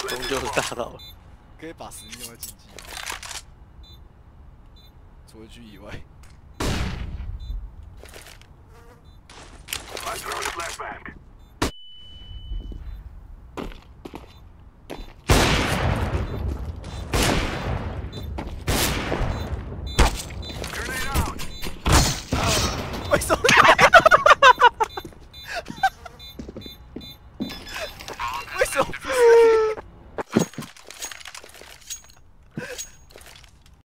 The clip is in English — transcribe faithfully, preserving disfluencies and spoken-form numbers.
终究是大到了。 可以把实力用在经济，除了 G 以外。 I throw the flashbang.